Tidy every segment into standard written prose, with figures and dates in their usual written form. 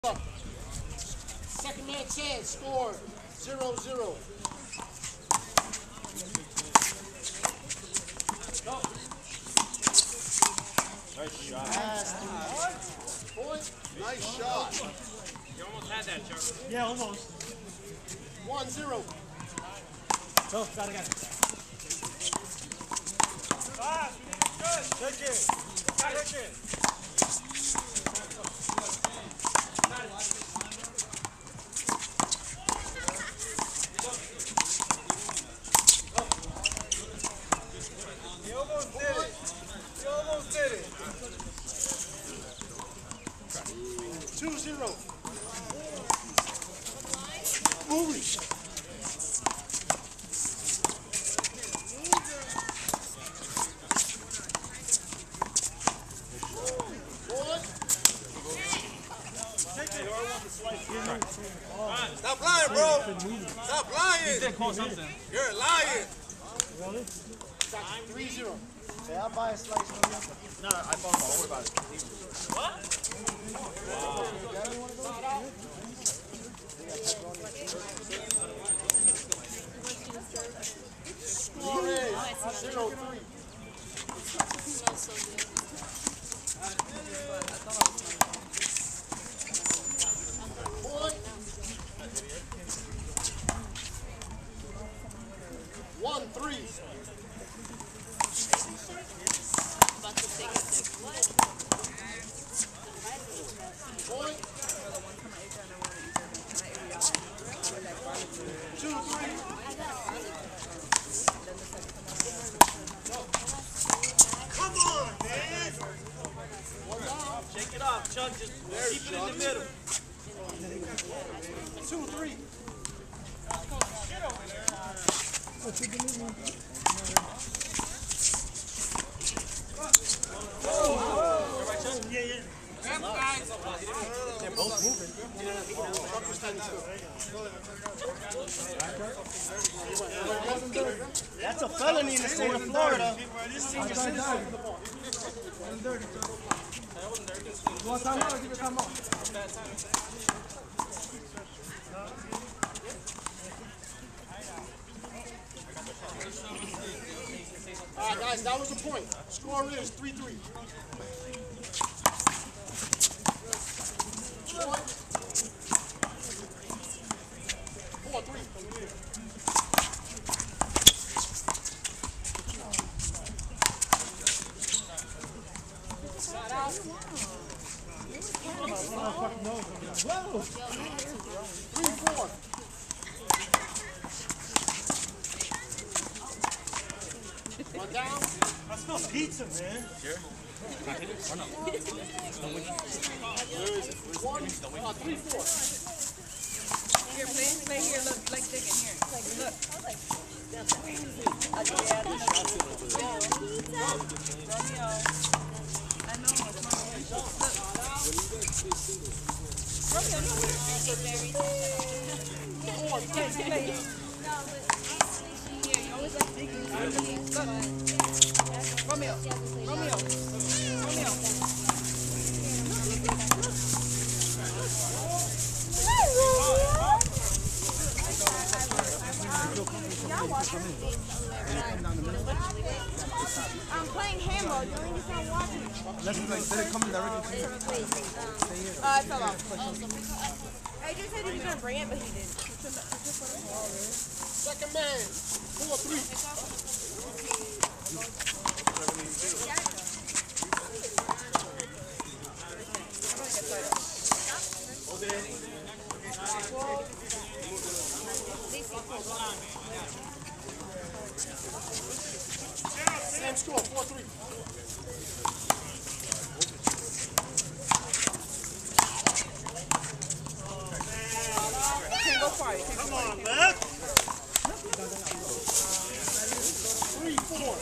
Second man chance, score 0-0. Nice shot. Point. Nice shot. You almost had that, Charlie. Yeah, almost. 1-0. Go, got it. Fast, good. Take it. Take it. You almost did it. You almost did it. 2-0. Movie. Stop lying, bro. Stop lying. Call something. You're lying. Really? 3-0. Hey, I'll buy a slice from you. No, I bought them all. What about it? What? Score is 0-3. Point. 1-3. Point. 2-3. Come on, man. Shake it off, Chuck. Just keep it in the middle. 2-3. They're both moving. That's a felony in the state of Florida. Senior citizen. All right, guys, that was a point. Score is 3-3. Point. 4-3. Side out. 3-4. One down. I smell pizza, man. Sure. One, 3-4. Here, play here, look, like digging here. Look. Romeo. I know, it's Romeo, you always like digging. Look. Romeo. I'm playing handball. You only start watching. Did it come directly to you? I fell off. I just said he was gonna bring it, but he didn't. Second man. 4-3. Same score, 4-3. Come on, left. 3-4.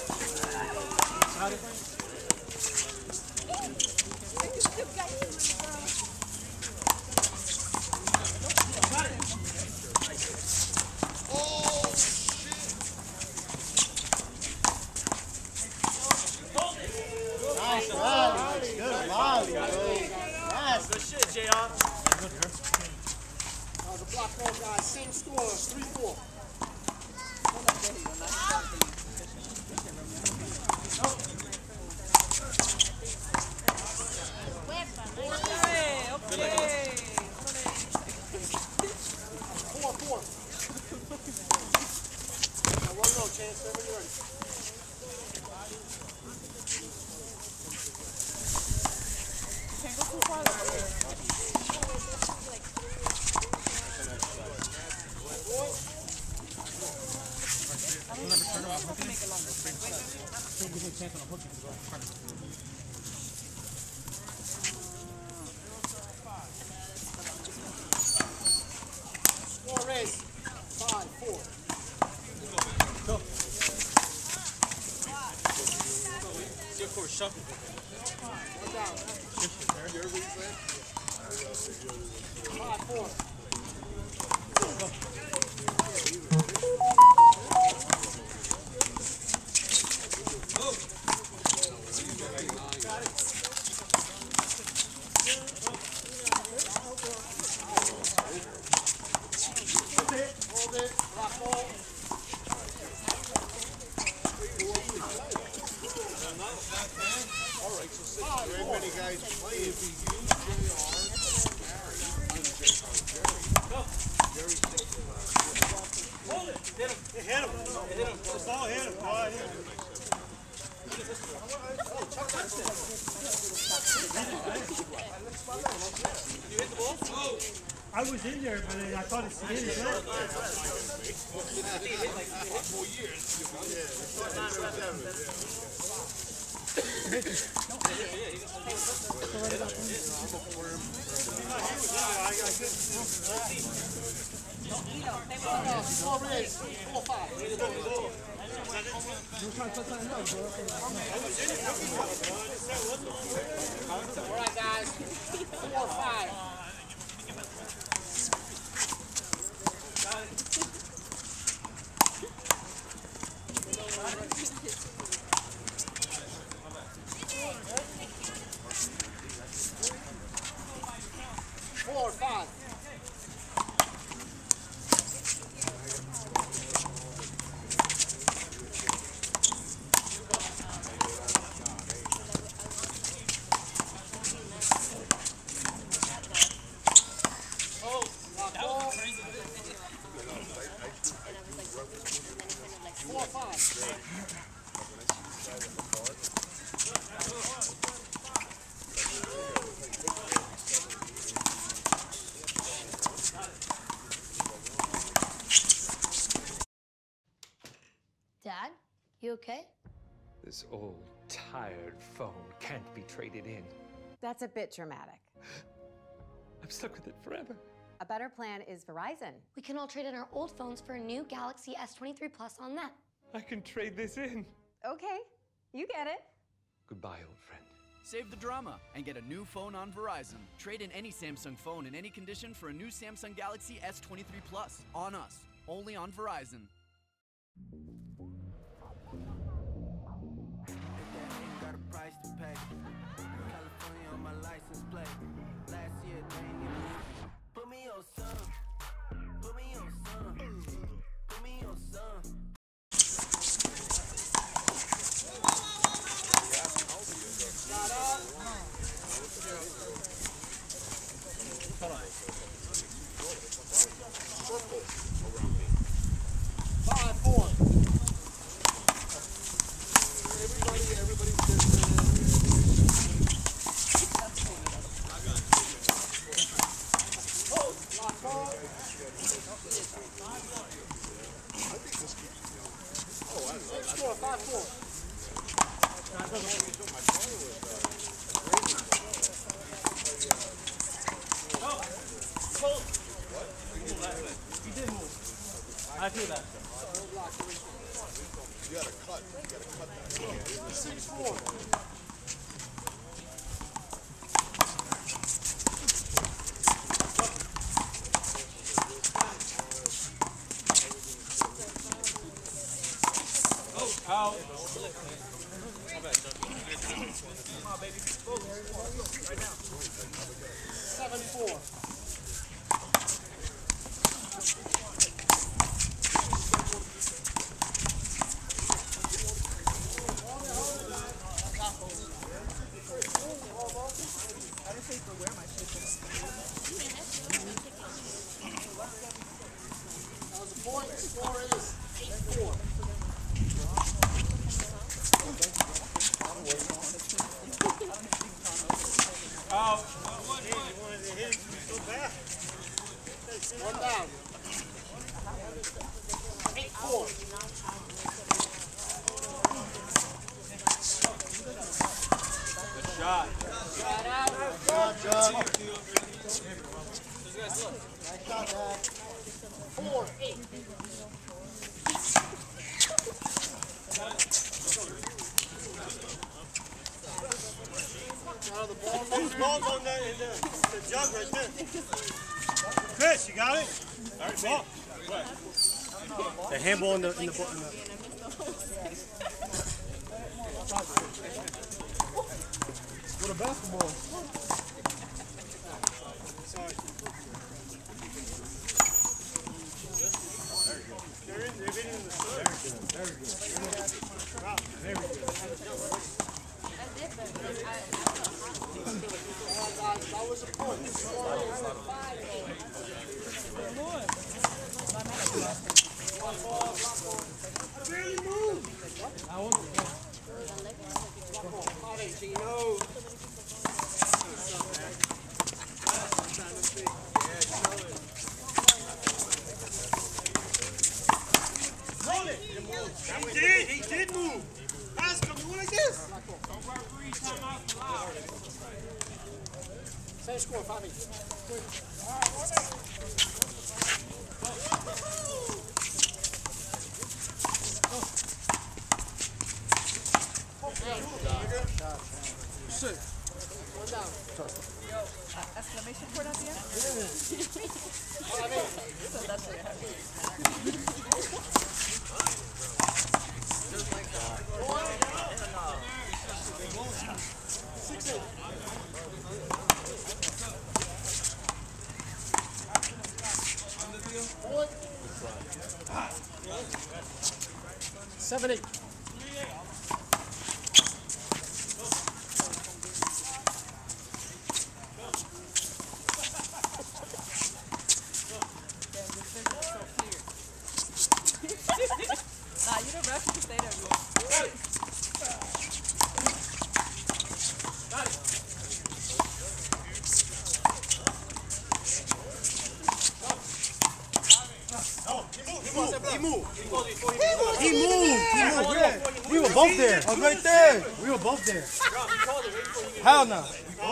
Nice rally. Good volley, bro. Nice. Good shit, JR. Come on, guys. Same score. 3-4. Okay. 4-4. Now, 1-0, Chance. Whenever you're ready. Can't go too far though. Score is 5-4. One down. 5-4. Hold it. Rock ball. Very many guys playing. Hit him. The ball hit him. Ball hit him. I was in there, but I thought it hit his leg. Score is 4-5. All right, guys. 4-5. Four, 5. Four, 5. Dad, you okay? This old, tired phone can't be traded in. That's a bit dramatic. I'm stuck with it forever. A better plan is Verizon. We can all trade in our old phones for a new Galaxy S23 Plus on that. I can trade this in. Okay, you get it. Goodbye, old friend. Save the drama and get a new phone on Verizon. Trade in any Samsung phone in any condition for a new Samsung Galaxy S23 Plus. On us. Only on Verizon. Got a price to pay. California on my license plate. Last year they ain't even put me on some. Put me on some. Put me on some. Score 5-4. He did move. I feel that. You gotta cut. You gotta cut that. 6-4. Out. 7-4. One down. 8-4. Good shot. Shot out. Job, job. Nice shot, Dad. 4-8. Whose ball's on that in the jug right there? Chris, you got it? All right, ball. The handball in the ball. What a basketball. Sorry. They're in the third. Very good. Very good. That was a point. Barely moved. He did move. Ask him, you went like this. Same score, 5-8. One down. Exclamation point at the end? So that's what it happened. 6-8. 7-8. Nah, you don't have to stay there. He moved. We were both there. I was right there. We were both there. Hell no.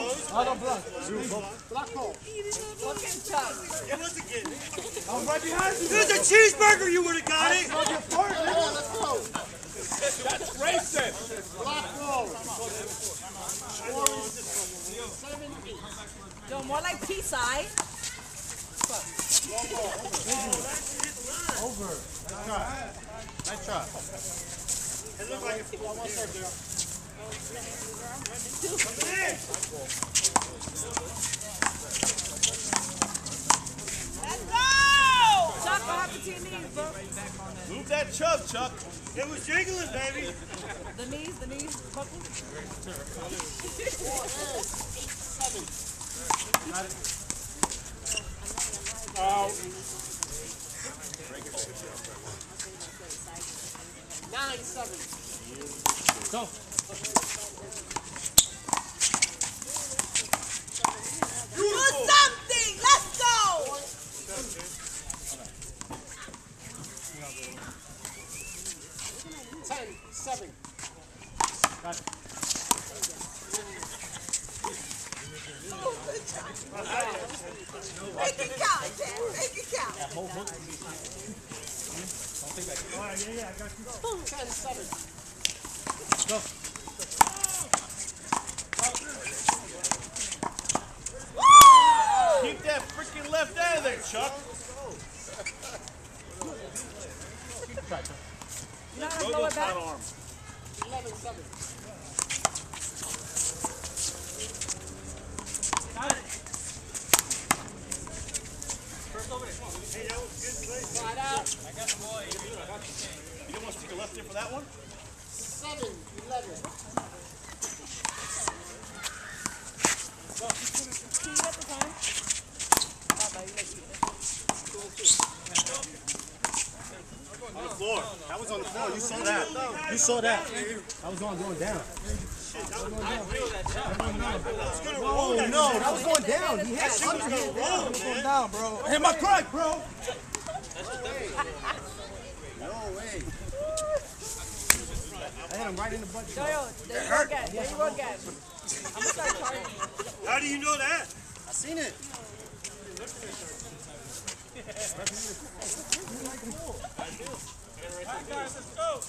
Black ball. Fucking chop. I was right behind you. If it was a cheeseburger, you would have got it. Come on, let's go. That's racist. Black ball. Score is 7-8. Yo, more like P-side. Over. Nice shot. It looked like it's One serve there. Let's go! Chuck, what happened to your knees, bro? Move that chub, Chuck. It was jiggling, baby. The knees, buckle. 8-7. Out. 9-7. Go. Do something! Let's go! 10-7. Got it. Make it count, Ted. Make it count. All right, yeah, I got you. 10-7. Go. Keep that freaking left out of there, Chuck. You know how to throw it back? 11-7. Hey, that was good play. Slide out. I got the boy. You don't want to take a left there for that one? 7-11. Can you get the time? On the floor. That was on the floor. You saw that. You saw that. I was on going down. Shit, Oh, no, that was going down. He had That was going down, bro. Hit my crack, bro. No way. I hit him right in the butt. Yo, there you go again. There you go again. I'm gonna start charging you. How do you know that? I seen it. Alright, guys, let's go.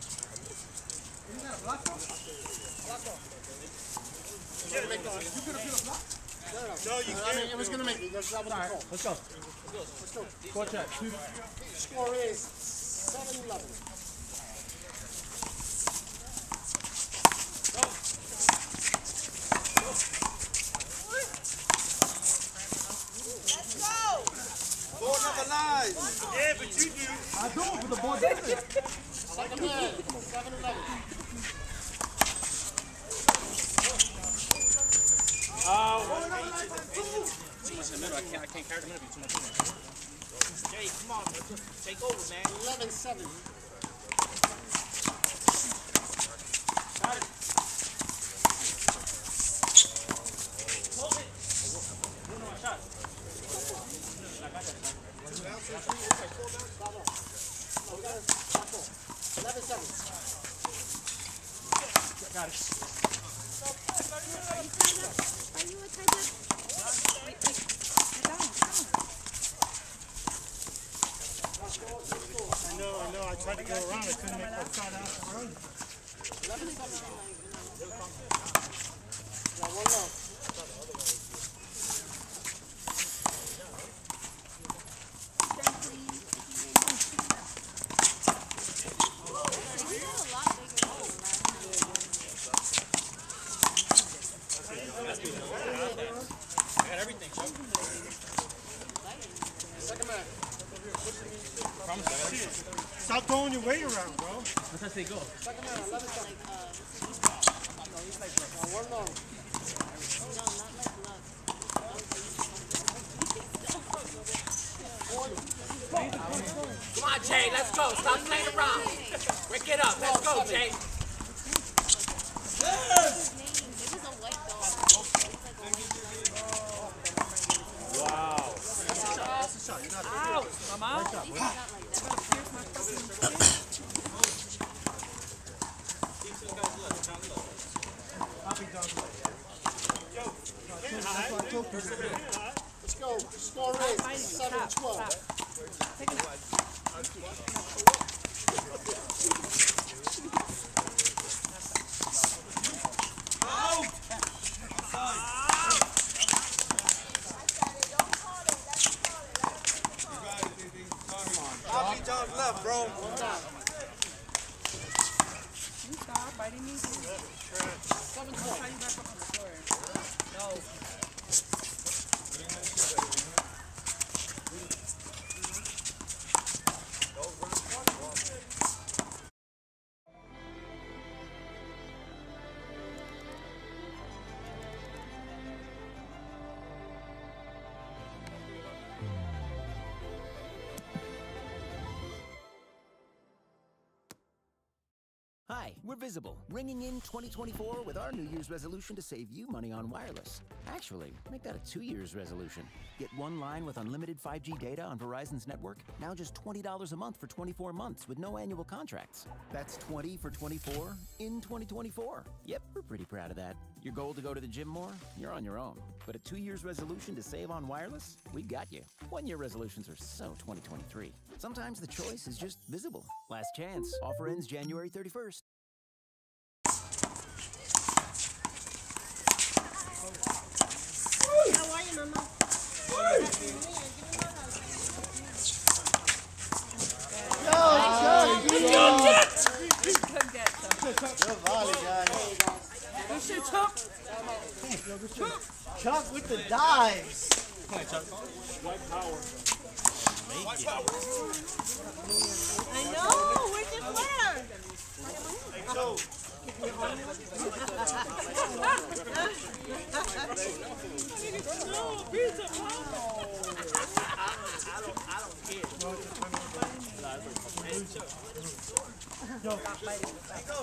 No, you can't. I mean, it was going to make me. That's not what I called. Let's go. Let's go. Score check. Score is 7-11. Let's go. Ball never lies. Yeah, but you do. I do, but the ball doesn't. Second man. 7-11. I can't carry the minute too much. Jay, come on, take over, man. 11-7. Hold it. No, shot. 11-7. Got it. I know. I tried to go around. I couldn't make that shot out to run. 11-7. Now, one low. I got everything, Chuck. Second man. Promise I got everything. Stop throwing your weight around, bro. Let's say go. Second man. 11-7. Now, one low. Come on, Jay, let's go. Stop playing around. Break it up. Let's go, Jay. Wow. Ow! I'm out. Let's go. Score is 7-12. Happy John's left, bro. You stop biting me. 7-12. No. Hi, we're Visible, ringing in 2024 with our New Year's resolution to save you money on wireless. Actually, make that a 2 years resolution. Get one line with unlimited 5G data on Verizon's network, now just $20 a month for 24 months with no annual contracts. That's 20 for 24 in 2024. Yep, we're pretty proud of that. Your goal to go to the gym more? You're on your own. But a 2 years resolution to save on wireless? We got you. 1 year resolutions are so 2023. Sometimes the choice is just Visible. Last chance. Offer ends January 31st. How are you, Mama? Chuck with the dives. I know. Where's your sweater? Hey, Joe. I don't care. stop biting.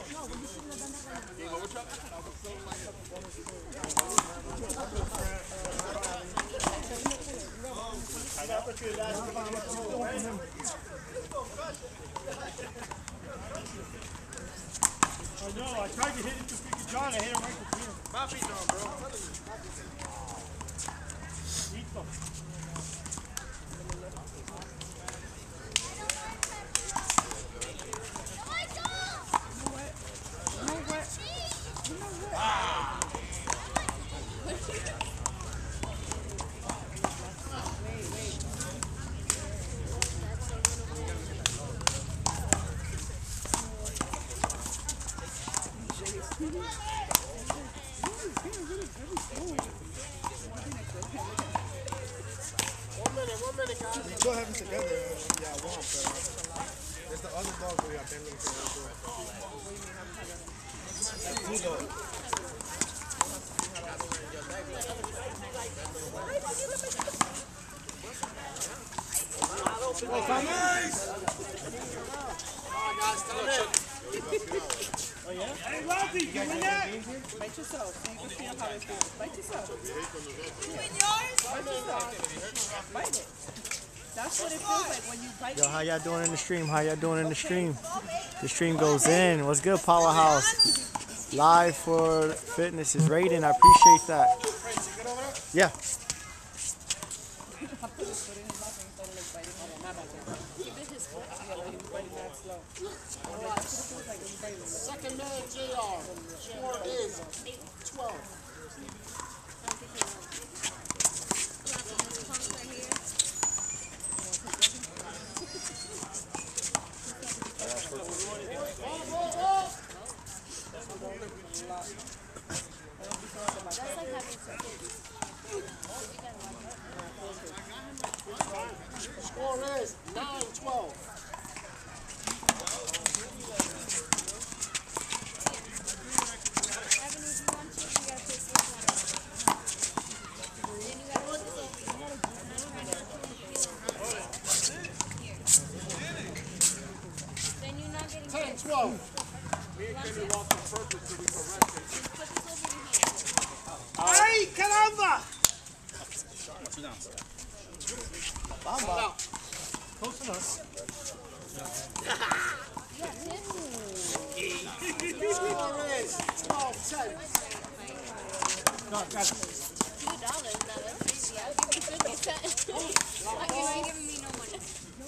I know, I tried to hit it to freaking John, I hit him right between him. My feet on, bro. Eat them. One minute, guys. We still have them together. Yeah, I want, but there's the other dog we got been looking for. That's two dogs. Oh, come nice! Alright, guys, tell it. Oh, yeah? Hey, Ralphie, you win that? Bite yourself so you can feel how it feels. Bite yourself. Bite it. That's what it feels like when you bite. Yo, how y'all doing in the stream? How y'all doing in the stream? The stream goes in. What's good, Powerhouse? Live for Fitness is rating. I appreciate that. Yeah. Second man, JR. Score is 12. Score is 9-12. ¡Ay, caramba! Bamba. Close enough. Score is 12-10. No, got it. $2 now, that's crazy. I'll give you 50 cents. You ain't giving me no money.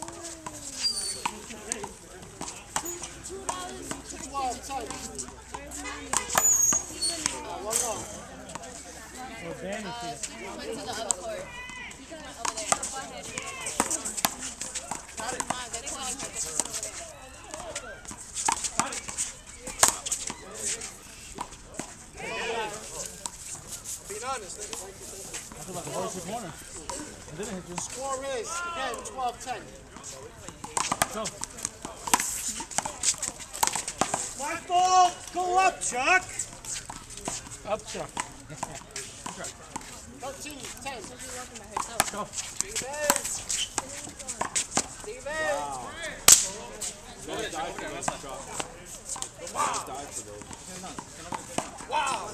Oh, Danny, Went to the other court. He went over there. Go ahead. Come on, they're calling her. Being honest, I feel like a horse in the corner. I didn't hit you. score is, again, 12-10. Go. My fault! Go up, Chuck! Up, Chuck. 13-10. Go. Wow.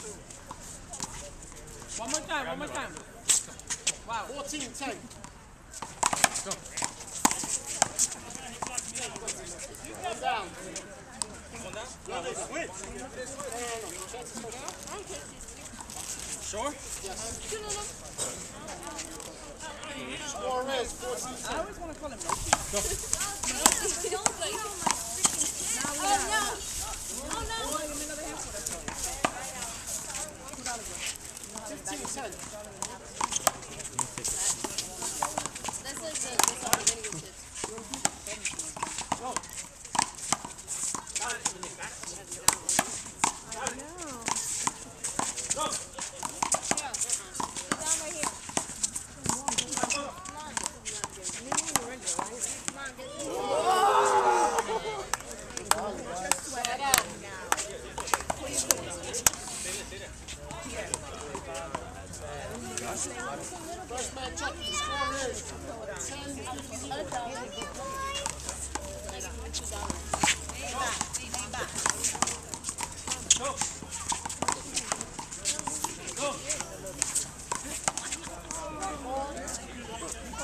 One more time, one more time. Wow. 14-10. Go. One down. No, they switch. Sure? Yes. Score is 14-10. I always want to call him Loki. Go. Oh no! 15-10. That's like the vinegar chips. Go. Go.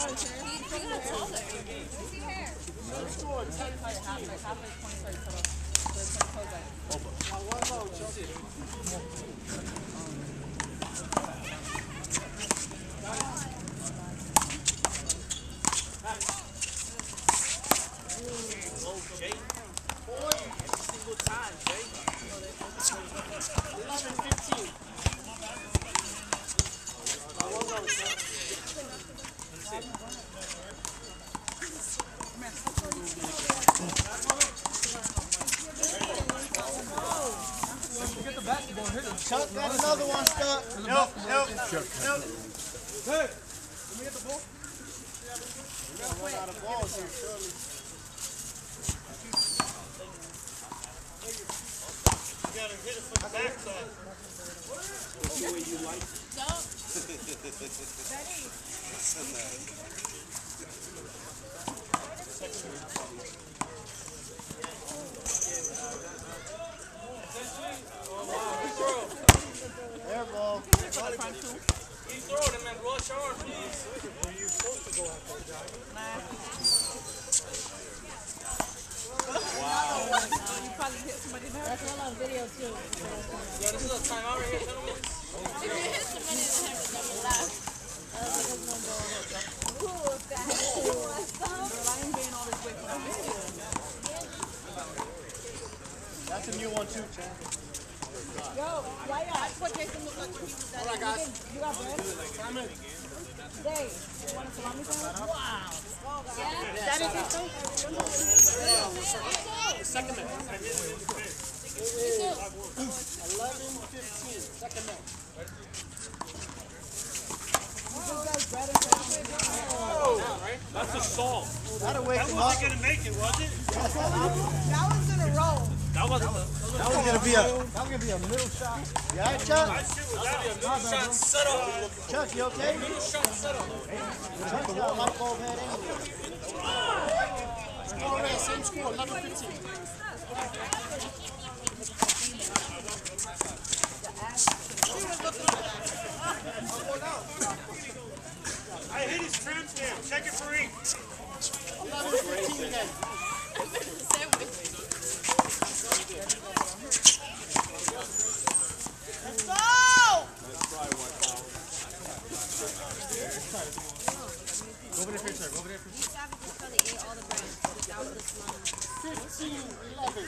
Chuck got another one stuck. Nope. Hey, let me get the ball. We gotta run out of balls here, surely. You gotta hit it from the backside. That's the way you like it. Air ball. You throw it, man. Rush arm, please. Where you supposed to go after that? Wow. You probably hit somebody there. That's all on video too. Yeah, this is a timeout right here, gentlemen. If you hit somebody in the head, it's gonna laugh. Ooh, that Girl, I ain't being all this way for the video. That's a new one too, Chad. Yo, why that's what Jason looked like when he was All right, guys. You got bread? Time in. Dave, you want a salami sandwich? Wow. That is it, though? Second man. 11:15. Second man. That's the salt. That'll wake That him up. wasn't gonna make it, was it? That was in a row. That wasn't That was gonna be a middle shot. You all right, Chuck? shot set up. Chuck, you okay? Shot set up. Chuck's got a light bulb head anyway. Score red, same score, 11:15. I hit his trim stamp. Check it for each. 11:15 again. Let's go! Go over there first, sir. Go over there first. These savages probably ate all the bread without the slum. 15-11.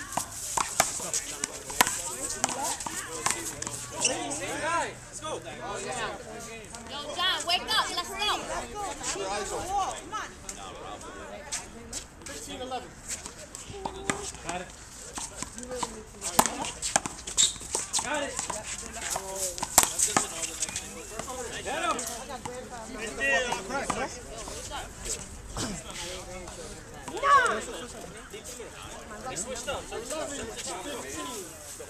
Hey, guy, let's go. Yo, John, wake up. Let's go. Come on. 15-11. Got it. Got it. Get him. They switched up. 11-15.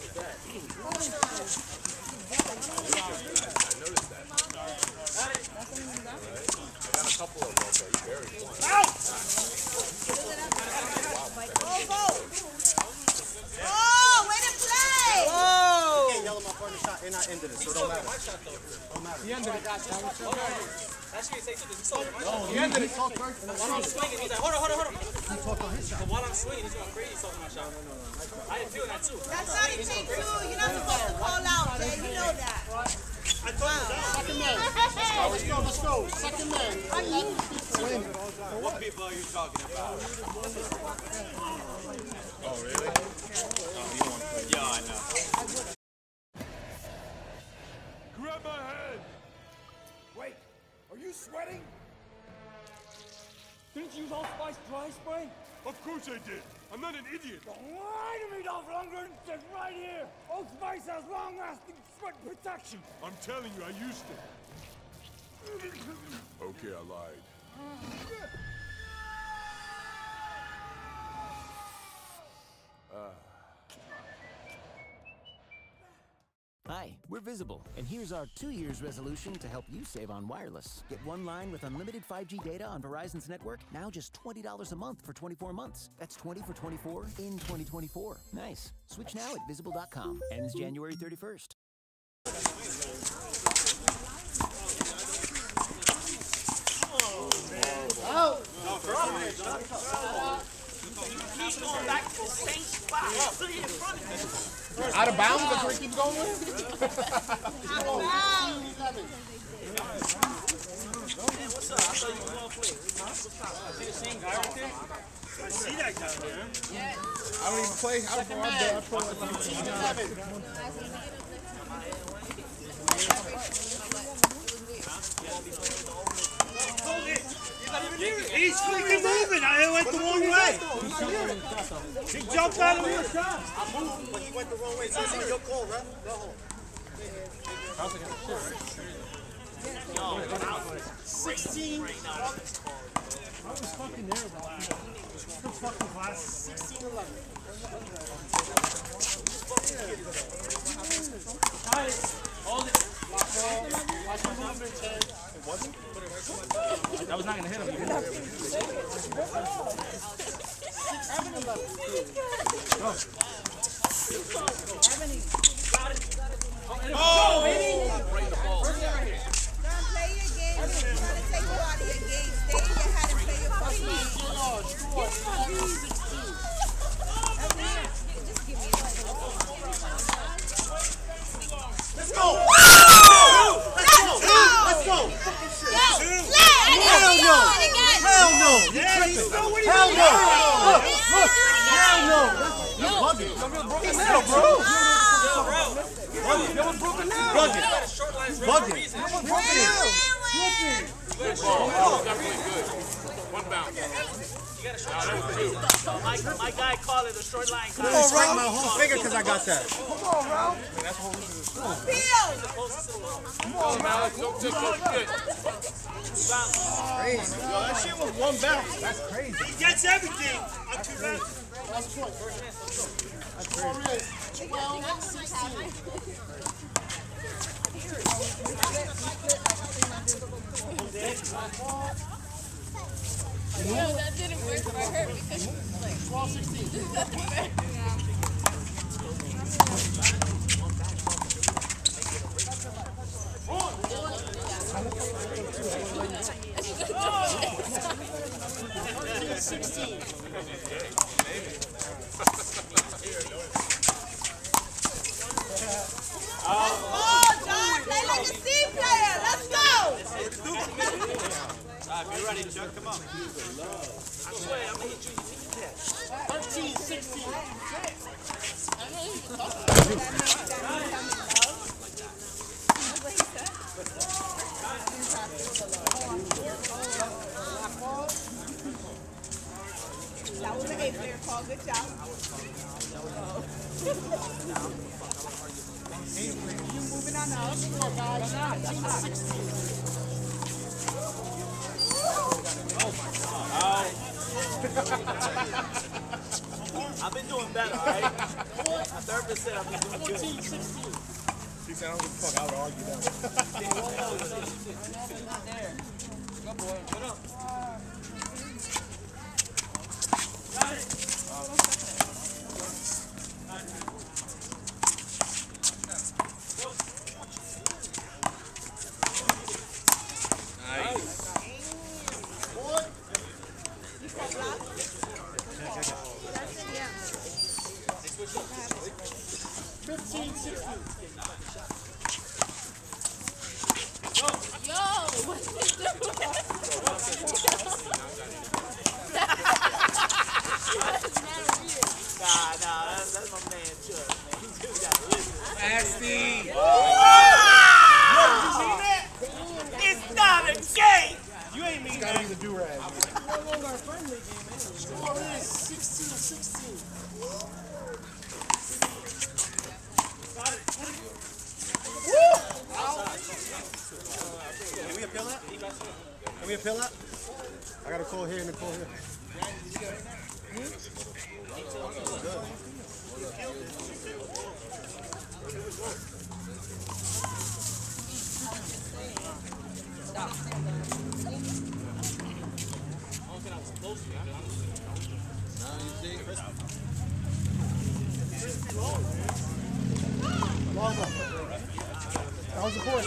Oh, way to play! You can't yell at my partner shot and I ended it, so it don't matter. Don't matter. He ended it. Actually, say to this. He ended it. Talk first. While I'm swinging, he's like, hold on. He talked on his shot. But while I'm swinging, he's going crazy talking my shot. I didn't feel that too. That's not a take two. You're not supposed to call out, Jay. You know that. I told you that. Second man. Let's go. Second man. 11-15. What people are you talking about? Oh, really? Oh, you want to? Yeah, I know. Grab my hand! Wait, are you sweating? Didn't you use Allspice dry spray? Of course I did. I'm not an idiot. Don't lie to me, Dolph Lundgren. It's right here. Old Spice has long-lasting sweat protection. I'm telling you, I used it. Okay, I lied. Hi, we're Visible, and here's our 2 years resolution to help you save on wireless. Get one line with unlimited 5G data on Verizon's network, now just $20 a month for 24 months. That's 20 for 24 in 2024. Nice. Switch now at Visible.com. Ends January 31st. Oh, man. Keep going back to the same spot. Still in front of me. Out of bounds, that's where he keeps going with? Man, what's up? I thought you were going to play. What's up? See the same guy right there? I see that guy there. I don't even play. I play He's freaking moving. I went the wrong way. He jumped out of the shot. I moved, but he went the wrong way. So it's your call, right? Go home. 16. I was fucking there, bro. Good fucking class. 16-11. Hold it. That was not going to hit him. Oh, baby! Play your game. We're trying to take you out of your game. Stay in your hat and play your fucking game. Let's go! Let's go! Hell no! Hell no! Hell no! Look! Hell no! You bugging. Broken nail, bro! Bugging. Bugging. Bugging. One bounce. My guy called it a short line. Come on, Ralph. My whole finger because I got that. Come on, Ralph. That's whole reason. Come on, Ralph. Don't just go good. Crazy. Yo, that shit was one bounce. That's crazy. He gets everything. I'm too bad. That's point. That's crazy. 12-16. No, that didn't work for her because she was like 16. John, play like a team player. Let's go. Be ready, Chuck. Come on. I swear, I'm going to hit you. 13, 16. That was an 8-player call. Good job. You moving on up. I've been doing better, all right? My therapist said I've been doing good. 14, 16. He said, I don't give a fuck. I would argue that. Not there. Go, boy. Put up. Got it. Nice. 15, 16. Yo, what's this doing? Nah, that's my man, Chuck, man. He's just got to listen. Nasty. It's not a game! You ain't mean Gotta be the do-rag. Score is 16-16. Can we appeal that? Can we appeal that? I got a call here and a call here. That was the point.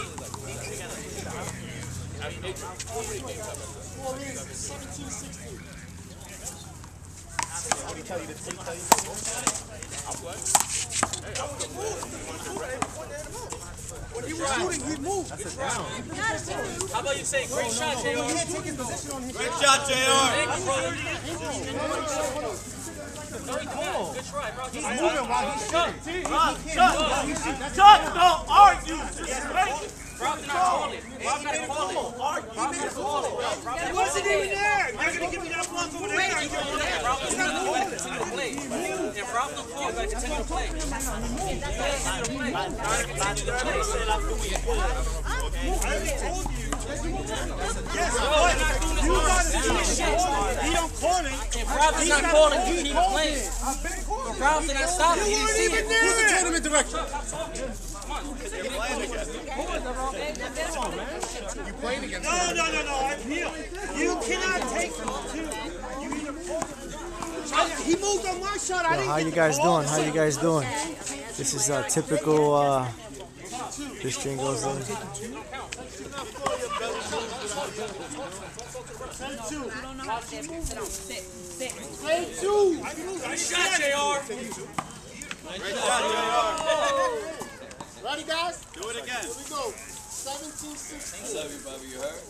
17-16. he tell you to take, I'll play. Hey, I'll play. When he was shooting, he moved. That's a down. How about you say, great shot, JR? He can't take his position on his Great shot. shot, JR. Thank you, brother. Good try, bro. He's moving while he's shooting. Chuck, don't argue. Rob's not calling. Rob's not calling. He wasn't even there. They're going to give me that block over there. Rob's not going to continue to play. If Rob's not calling, I continue to play. He don't call it. If Rob's not calling, you keep playing. If Rob's not stopping, he didn't see it. Who's the tournament director? You playing against No. I appeal. You cannot take two. You either he moved on my shot. I didn't How get you the guys call. doing? How you guys doing? This is typical. This string goes in. Nice shot, JR. Ready, guys? Do it again. Here we go. 17-16. Love you, Bobby. You hurt?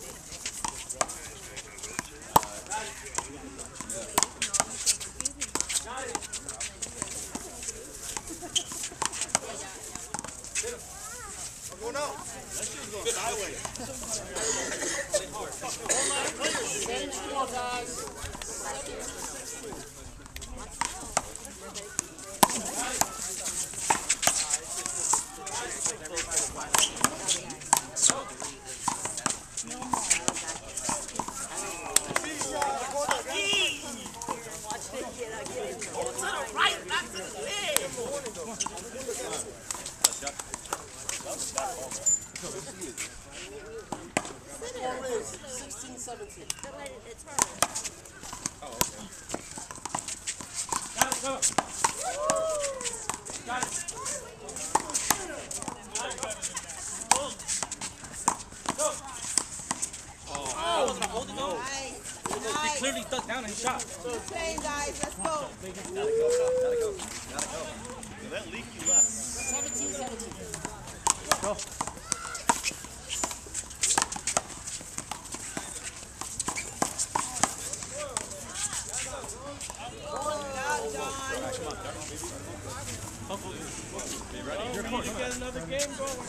I'm going out. That shit's going sideways. Same score, guys. 16-17. It's her. Oh, okay. Got it, go. Got it. Go. Oh, wasn't holding though. He clearly ducked down and shot. Same guys, let's go. Gotta go. That leak you left. 17-17. Go. You're ready to get another game going?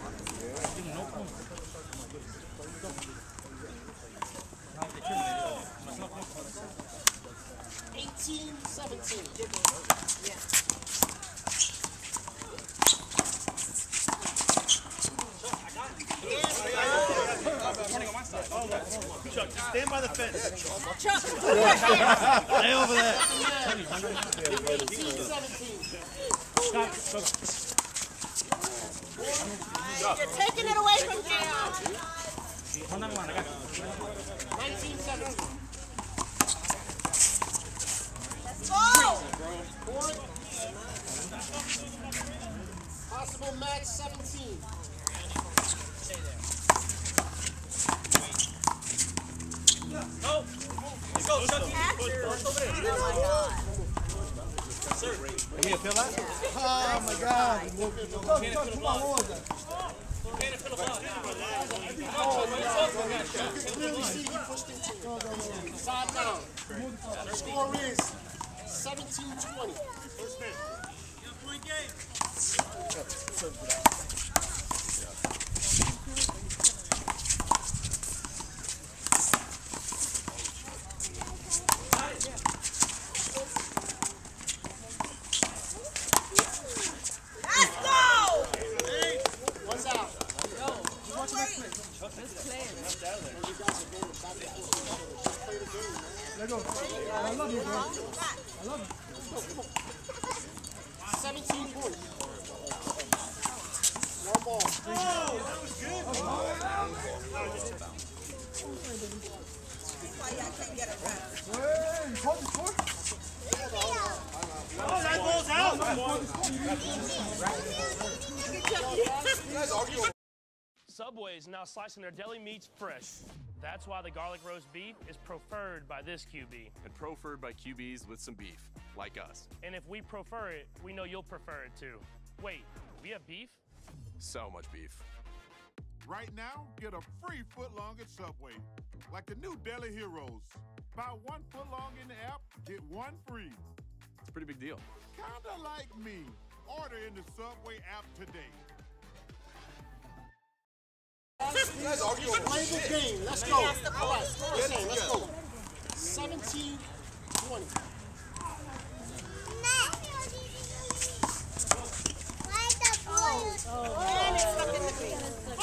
Chuck, just stand by the fence. Chuck! Stay over there. 18-17. You're taking it away from JR. 19-17. Let's go! Possible match 17. Go. Let's go, Chucky. Oh my God. Let me appeal that? Oh my God. Side down. Score is 17-20. First man. Point game. Let's go! What's out? Let go. I love you, bro. I love you. 17 points. One ball. Oh, that was good. Why y'all can't get it right? Hey, you called the score? Oh, that ball's out. You guys argue. Subway is now slicing their deli meats fresh. That's why the garlic roast beef is preferred by this QB. And preferred by QBs with some beef, like us. And if we prefer it, we know you'll prefer it too. Wait, we have beef? So much beef. Right now, get a free footlong at Subway. Like the new Deli Heroes. Buy 1 footlong in the app, get 1 free. It's a pretty big deal. Kinda like me. Order in the Subway app today. You guys are playing the game. Let's go. All right, let's go. 17-20. And it's stuck in the face.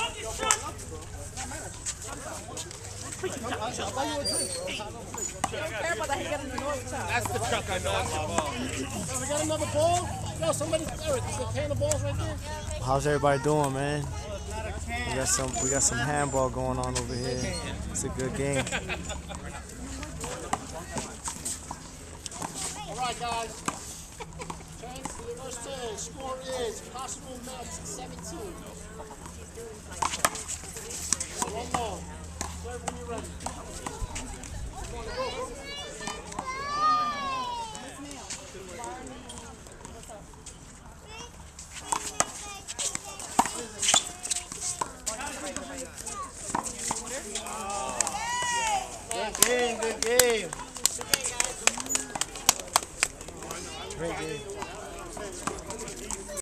Don't care about that. He got in the north side. That's the truck I know. We got another ball? Yo, somebody, Eric, is there 10 of balls right there? How's everybody doing, man? We got some handball going on over here. It's a good game. All right, guys. 10 versus 10. Score is possible match 17. One more. Serve when you're ready. Come on, go. Good game. Great game.